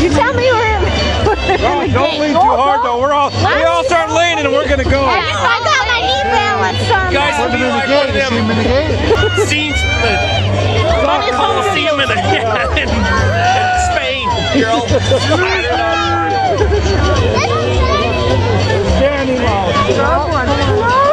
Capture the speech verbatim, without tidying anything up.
You tell me we're in, we're in Don't, the don't gate. lean too hard though. We're all we all start leaning and we're gonna go. I got my knee balance on. Guys, there. it'll be like one of them scenes from the Coliseum in, in, in Spain. You're all splattered on. Standing loud. Come on.